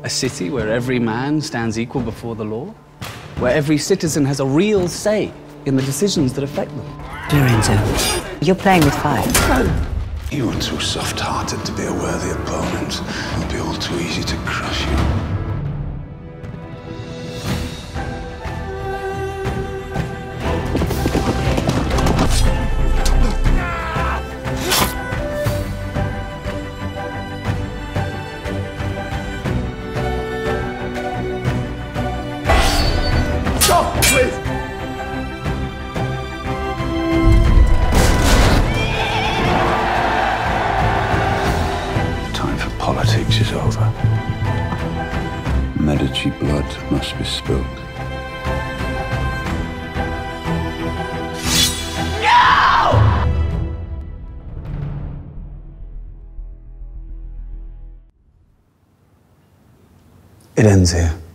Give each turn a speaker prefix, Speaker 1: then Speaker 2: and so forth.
Speaker 1: A city where every man stands equal before the law? Where every citizen has a real say in the decisions that affect them?
Speaker 2: Lorenzo, you're playing with fire.
Speaker 3: You are too soft-hearted to be a worthy opponent. It'll be all too easy to crush you. Politics is over. Medici blood must be spilled.
Speaker 1: No! It ends here.